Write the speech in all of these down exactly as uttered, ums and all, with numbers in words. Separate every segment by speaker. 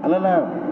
Speaker 1: ಅಲ್ಲಲ್ಲ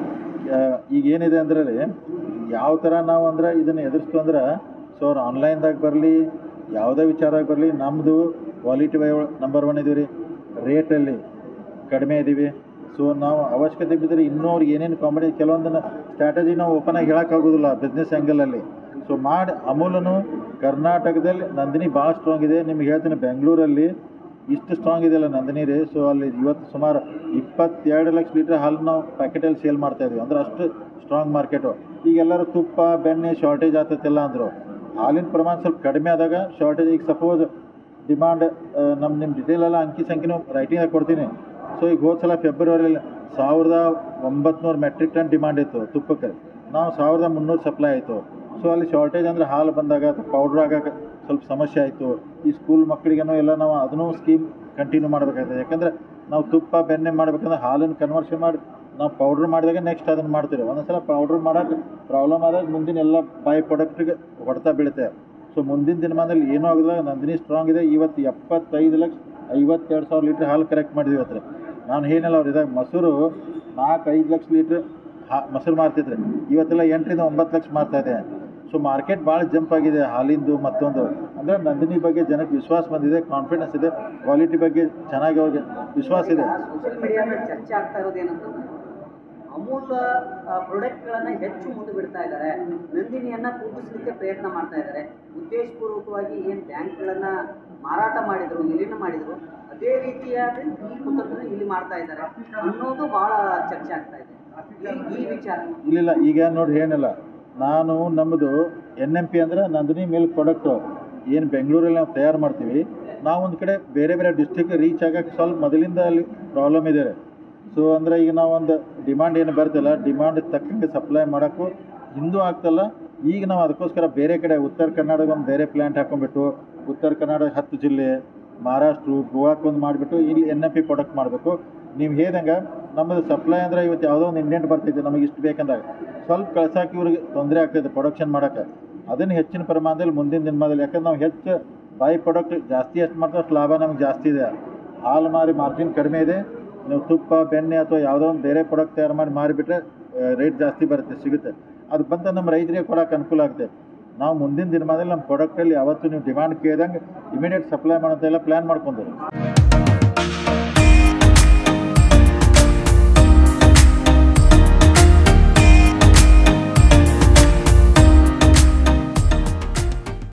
Speaker 1: ಈಗ ಏನಿದೆ ಅಂದ್ರೆ ರೀ ಯಾವ ಥರ ನಾವು ಅಂದ್ರೆ ಇದನ್ನು ಎದುರಿಸ್ತು ಅಂದ್ರೆ ಸೊ ಅವ್ರು ಆನ್ಲೈನ್ದಾಗ ಬರಲಿ ಯಾವುದೇ ವಿಚಾರದಾಗ ಬರಲಿ ನಮ್ಮದು ಕ್ವಾಲಿಟಿ ವೈ ನಂಬರ್ ಒನ್ ಇದೀವಿ ರೀ, ರೇಟಲ್ಲಿ ಕಡಿಮೆ ಇದ್ದೀವಿ. ಸೊ ನಾವು ಅವಶ್ಯಕತೆ ಬಿದ್ದರೆ ಇನ್ನೂ ಅವ್ರಿಗೆ ಏನೇನು ಕಾಂಬಿನೇ ಕೆಲವೊಂದನ್ನು ಸ್ಟ್ರಾಟಜಿ ನಾವು ಓಪನ್ ಆಗಿ ಹೇಳೋಕ್ಕಾಗೋದಿಲ್ಲ ಬಿಸ್ನೆಸ್ ಆ್ಯಂಗಲಲ್ಲಿ. ಸೊ ಮಾಡಿ ಅಮೂಲನು ಕರ್ನಾಟಕದಲ್ಲಿ ನಂದಿನಿ ಭಾಳ ಸ್ಟ್ರಾಂಗ್ ಇದೆ. ನಿಮ್ಗೆ ಹೇಳ್ತೀನಿ ಬೆಂಗಳೂರಲ್ಲಿ ಇಷ್ಟು ಸ್ಟ್ರಾಂಗ್ ಇದೆಯಲ್ಲ ನಂದಿನಿ ರೀ. ಸೊ ಅಲ್ಲಿ ಇವತ್ತು ಸುಮಾರು ಇಪ್ಪತ್ತೆರಡು ಲಕ್ಷ ಲೀಟ್ರ್ ಹಾಲು ನಾವು ಪ್ಯಾಕೆಟಲ್ಲಿ ಸೇಲ್ ಮಾಡ್ತಾಯಿದ್ವಿ, ಅಂದ್ರೆ ಅಷ್ಟು ಸ್ಟ್ರಾಂಗ್ ಮಾರ್ಕೆಟು. ಈಗ ಎಲ್ಲರೂ ತುಪ್ಪ ಬೆಣ್ಣೆ ಶಾರ್ಟೇಜ್ ಆಗ್ತೈತಿಲ್ಲ ಅಂದರು. ಹಾಲಿನ ಪ್ರಮಾಣ ಸ್ವಲ್ಪ ಕಡಿಮೆ ಆದಾಗ ಶಾರ್ಟೇಜ್. ಈಗ ಸಪೋಸ್ ಡಿಮಾಂಡ್ ನಮ್ಮ ನಿಮ್ಮ ಡಿಟೇಲೆಲ್ಲ ಅಂಕಿ ಸಂಖ್ಯೆನೂ ರೈಟಿಂಗಾಗಿ ಕೊಡ್ತೀನಿ. ಸೊ ಈಗ ಹೋದ ಸಲ ಫೆಬ್ರವರಿಯಲ್ಲಿ ಸಾವಿರದ ಒಂಬತ್ತು ಮೆಟ್ರಿಕ್ ಟನ್ ಡಿಮಾಂಡ್ ಇತ್ತು ತುಪ್ಪಕ್ಕೆ, ನಾವು ಸಾವಿರದ ಮುನ್ನೂರು ಸಪ್ಲೈ ಆಯಿತು. ಸೊ ಅಲ್ಲಿ ಶಾರ್ಟೇಜ್ ಅಂದರೆ ಹಾಲು ಬಂದಾಗ ಅಥವಾ ಪೌಡ್ರ್ ಆಗೋಕೆ ಸ್ವಲ್ಪ ಸಮಸ್ಯೆ ಆಯಿತು. ಈ ಸ್ಕೂಲ್ ಮಕ್ಕಳಿಗೇನೋ ಎಲ್ಲ ನಾವು ಅದನ್ನೂ ಸ್ಕೀಮ್ ಕಂಟಿನ್ಯೂ ಮಾಡಬೇಕಾಗ್ತದೆ. ಯಾಕಂದರೆ ನಾವು ತುಪ್ಪ ಬೆಣ್ಣೆ ಮಾಡಬೇಕಂದ್ರೆ ಹಾಲನ್ನು ಕನ್ವರ್ಷನ್ ಮಾಡಿ ನಾವು ಪೌಡ್ರ್ ಮಾಡಿದಾಗ ನೆಕ್ಸ್ಟ್ ಅದನ್ನು ಮಾಡ್ತೀವಿ. ಒಂದೊಂದು ಸಲ ಪೌಡ್ರ್ ಮಾಡೋಕೆ ಪ್ರಾಬ್ಲಮ್ ಆದಾಗ ಮುಂದಿನ ಎಲ್ಲ ಬೈ ಪ್ರಾಡಕ್ಟಿಗೆ ಹೊಡೆತ ಬೀಳುತ್ತೆ. ಸೊ ಮುಂದಿನ ದಿನಮಾನದಲ್ಲಿ ಏನೂ ಆಗೋದಿಲ್ಲ. ನಂದಿನಿ ಸ್ಟ್ರಾಂಗ್ ಇದೆ. ಇವತ್ತು ಎಪ್ಪತ್ತೈದು ಲಕ್ಷ ಐವತ್ತೆರಡು ಸಾವಿರ ಲೀಟ್ರ್ ಹಾಲು ಕರೆಕ್ಟ್ ಮಾಡಿದ್ವಿ ಇವತ್ತು. ನಾನು ಏನಿಲ್ಲ ಅವ್ರು ಇದಾಗ ಮೊಸರು ನಾಲ್ಕು ಐದು ಲಕ್ಷ ಲೀಟ್ರ್ ಹಾ ಮೊಸರು ಮಾರ್ತಿದ್ರೆ ಇವತ್ತೆಲ್ಲ ಎಂಟರಿಂದ ಒಂಬತ್ತು ಲಕ್ಷ ಮಾರ್ತಾಯಿದೆ. ಸೊ ಮಾರ್ಕೆಟ್ ಭಾಳ ಜಂಪ್ ಆಗಿದೆ ಹಾಲಿಂದು. ಮತ್ತೊಂದು ಅಂದರೆ ನಂದಿನಿ ಬಗ್ಗೆ ಜನಕ್ಕೆ ವಿಶ್ವಾಸ ಬಂದಿದೆ, ಕಾನ್ಫಿಡೆನ್ಸ್ ಇದೆ, ಕ್ವಾಲಿಟಿ ಬಗ್ಗೆ ಚೆನ್ನಾಗಿ ಅವ್ರಿಗೆ ವಿಶ್ವಾಸ ಇದೆ.
Speaker 2: ಸೋಷಿಯಲ್ ಮೀಡಿಯಾದಲ್ಲಿ ಚರ್ಚೆ ಆಗ್ತಾ ಇರೋದೇನಂತಂದ್ರೆ ಅಮೂಲ್ ಪ್ರಾಡಕ್ಟ್ಗಳನ್ನು ಹೆಚ್ಚು ಮುಂದೆ ಬಿಡ್ತಾ ಇದ್ದಾರೆ, ನಂದಿನಿಯನ್ನು ಕುಗ್ಗಿಸಲಿಕ್ಕೆ ಪ್ರಯತ್ನ ಮಾಡ್ತಾ ಇದ್ದಾರೆ. ಉದ್ದೇಶಪೂರ್ವಕವಾಗಿ ಏನು ಬ್ಯಾಂಕ್ಗಳನ್ನು ಮಾರಾಟ ಮಾಡಿದರು, ವಿಲೀನ ಮಾಡಿದರು, ಅದೇ ರೀತಿಯಾದ ಈ ಕುತಂತ್ರ ಇಲ್ಲಿ ಮಾಡ್ತಾ ಇದ್ದಾರೆ ಅನ್ನೋದು ಭಾಳ ಚರ್ಚೆ ಆಗ್ತಾ ಇದೆ ಈ ವಿಚಾರ.
Speaker 1: ಇಲ್ಲಿಲ್ಲ ಈಗ ನೋಡ್ರಿ ಏನಿಲ್ಲ, ನಾನು ನಮ್ಮದು ಎನ್ ಎಮ್ ಪಿ ಅಂದರೆ ನಂದಿನಿ ಮಿಲ್ಕ್ ಪ್ರಾಡಕ್ಟು ಏನು ಬೆಂಗಳೂರಲ್ಲಿ ನಾವು ತಯಾರು ಮಾಡ್ತೀವಿ. ನಾವು ಒಂದು ಕಡೆ ಬೇರೆ ಬೇರೆ ಡಿಸ್ಟ್ರಿಕ್ಟ್ ರೀಚ್ ಆಗೋಕ್ಕೆ ಸ್ವಲ್ಪ ಮೊದಲಿಂದ ಅಲ್ಲಿ ಪ್ರಾಬ್ಲಮ್ ಇದೆ. ಸೊ ಅಂದರೆ ಈಗ ನಾವು ಒಂದು ಡಿಮಾಂಡ್ ಏನು ಬರ್ತಲ್ಲ, ಡಿಮಾಂಡ್ ತಕ್ಕಂಗೆ ಸಪ್ಲೈ ಮಾಡೋಕ್ಕೂ ಹಿಂದೂ ಆಗ್ತಲ್ಲ. ಈಗ ನಾವು ಅದಕ್ಕೋಸ್ಕರ ಬೇರೆ ಕಡೆ ಉತ್ತರ ಕರ್ನಾಟಕ ಒಂದು ಬೇರೆ ಪ್ಲ್ಯಾಂಟ್ ಹಾಕೊಂಡ್ಬಿಟ್ಟು ಉತ್ತರ ಕರ್ನಾಟಕ ಹತ್ತು ಜಿಲ್ಲೆ, ಮಹಾರಾಷ್ಟ್ರ, ಗೋವಾಕ್ಕೆ ಒಂದು ಮಾಡಿಬಿಟ್ಟು ಇಲ್ಲಿ ಎನ್ ಎಮ್ ಪಿ ಪ್ರಾಡಕ್ಟ್ ಮಾಡಬೇಕು. ನೀವು ಹೇಳ್ದಂಗೆ ನಮ್ಮದು ಸಪ್ಲೈ ಅಂದರೆ ಇವತ್ತು ಯಾವುದೋ ಒಂದು ಇಂಡೆಂಟ್ ಬರ್ತೈತೆ ನಮಗೆ ಇಷ್ಟು ಬೇಕಂದಾಗ ಸ್ವಲ್ಪ ಕಳ್ಸೋಕೆ ಇವ್ರಿಗೆ ತೊಂದರೆ ಆಗ್ತೈತೆ ಪ್ರೊಡಕ್ಷನ್ ಮಾಡೋಕ್ಕೆ. ಅದನ್ನು ಹೆಚ್ಚಿನ ಪ್ರಮಾಣದಲ್ಲಿ ಮುಂದಿನ ದಿನಮಾನದಲ್ಲಿ, ಯಾಕಂದ್ರೆ ನಾವು ಹೆಚ್ಚು ಬೈ ಪ್ರಾಡಕ್ಟ್ ಜಾಸ್ತಿ ಎಷ್ಟು ಮಾಡ್ತೀವಿ ಅಷ್ಟು ಲಾಭ ನಮ್ಗೆ ಜಾಸ್ತಿ ಇದೆ. ಹಾಲು ಮಾರಿ ಮಾರ್ಜಿನ್ ಕಡಿಮೆ ಇದೆ. ನೀವು ತುಪ್ಪ ಬೆಣ್ಣೆ ಅಥವಾ ಯಾವುದೋ ಒಂದು ಬೇರೆ ಪ್ರಾಡಕ್ಟ್ ತಯಾರು ಮಾಡಿ ಮಾರಿಬಿಟ್ರೆ ರೇಟ್ ಜಾಸ್ತಿ ಬರುತ್ತೆ, ಸಿಗುತ್ತೆ. ಅದು ಬಂತ ನಮ್ಮ ರೈತರಿಗೆ ಕೊಡೋಕೆ ಅನುಕೂಲ ಆಗುತ್ತೆ. ನಾವು ಮುಂದಿನ ದಿನಮಾನದಲ್ಲಿ ನಮ್ಮ ಪ್ರಾಡಕ್ಟಲ್ಲಿ ಯಾವತ್ತೂ ನೀವು ಡಿಮಾಂಡ್ ಕೇಳಿದಂಗೆ ಇಮಿಡಿಯೇಟ್ ಸಪ್ಲೈ ಮಾಡೋಂತೆಲ್ಲ ಪ್ಲ್ಯಾನ್ ಮಾಡ್ಕೊಂಡ್ರು.